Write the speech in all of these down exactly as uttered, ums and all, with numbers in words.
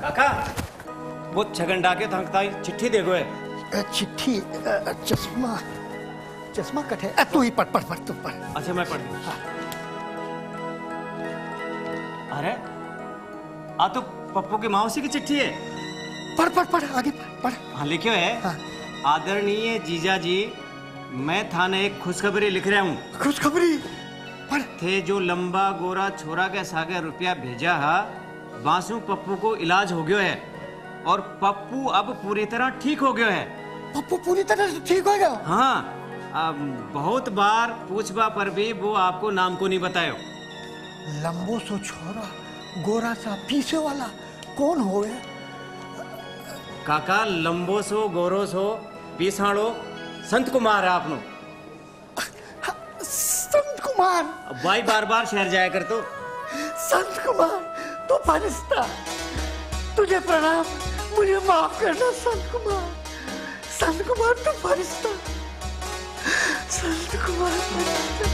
काका वो छगन डाके थंकता ही चिट्ठी देखो है। चिट्ठी चश्मा चश्मा कटे तू ही पढ़ पढ़ पढ़ तू पढ़। अच्छा मैं पढ़ लूं। हाँ। अरे आ तो पप्पू की मौसी की चिट्ठी है। पढ़ पढ़ पढ़ आगे पढ़ पढ़। हाँ लिखो है। हाँ। आदरणीय जीजा जी मैं थाने एक खुशखबरी लिख रहा हूँ। खुशखबरी पढ़। थे जो लंबा गोरा छोरा के सागे रुपया भेजा है बासु पप्पू को इलाज हो गयो है और पप्पू अब पूरी तरह ठीक हो गयो है। पप्पू पूरी तरह से ठीक हो गया? हाँ अब बहुत बार पूछबा पर भी वो आपको नाम को नहीं बतायो। लंबो सो छोरा गोरा सा पीछे वाला कौन होवे? काका लंबो सो गोरो सो पीसाड़ो संत कुमार है आपनो। संत कुमार भाई बार बार शहर जाया कर तो। संत कुमार तो फरिश्ता तुझे प्रणाम मुझे माफ करना संत कुमार। संत कुमार तो फरिश्ता संत कुमार फरिश्ता।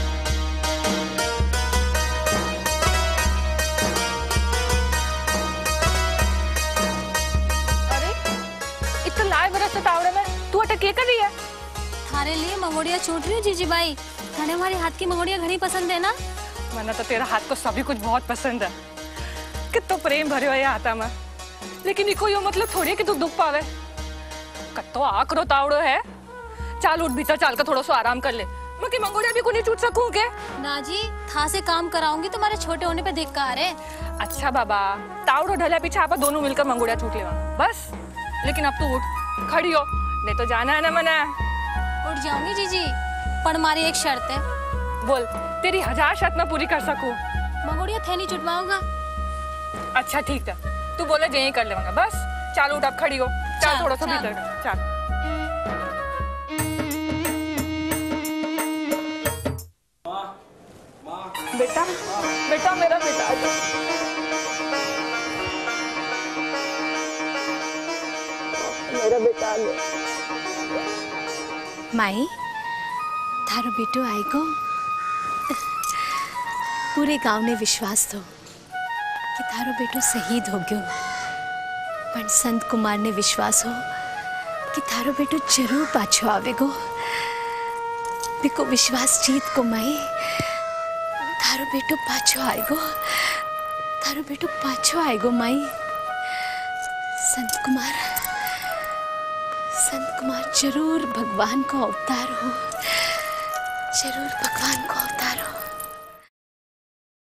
अरे इतना लाए बरस तावड़े में तू अटक के कर रही है? थारे लिए मंगोड़िया छूट रही हूँ जीजी बाई। थाने हमारे हाथ की मंगोड़िया घनी पसंद है ना? मैंने तो तेरा हाथ को सभी कुछ बहुत पसंद है। कितो प्रेम भरे हो हाथा में लेकिन इको यो मतलब थोड़ी कि तू दुख पावे। कत्तो आकरो तावड़ो है। चाल उठ भीतर चाल कर थोड़ा सा आराम कर ले। मैं की मंगोड़िया भी को नहीं छूट सकूं के? ना जी था से काम कराऊंगी तुम्हारे छोटे होने पे देख कर आ रहे। अच्छा बाबा तावड़ो ढला पीछे आप दोनों मिलकर मंगोड़िया छूट लेवा बस। लेकिन अब तू उठ खड़ी हो नहीं तो जाना है ना मना। उठ जाऊंगी जीजी पर हमारी एक शर्त है। बोल तेरी हजार शर्त मैं पूरी कर सकूं। मंगोड़िया थे नहीं छुटवाऊंगा। अच्छा ठीक है तू बोले यही कर लेवांगा बस। चाल उठ अब खड़ी हो चाल थोड़ा सा भीतर चाल। बेटा बेटा मेरा बेटा मेरा बेटा माई थारो बेटो आएगो। पूरे गांव ने विश्वास थो कि थारो बेटो शहीद हो गयो पर संत कुमार ने विश्वास हो कि थारो बेटो जरूर पाछो आवेगो। बिको विश्वास जीत को माई थारो बेटो पाछो आएगो। थारो बेटो पाछो आएगो माई। संत कुमार संत कुमार जरूर भगवान को अवतार हो। जरूर भगवान को अवतार हो।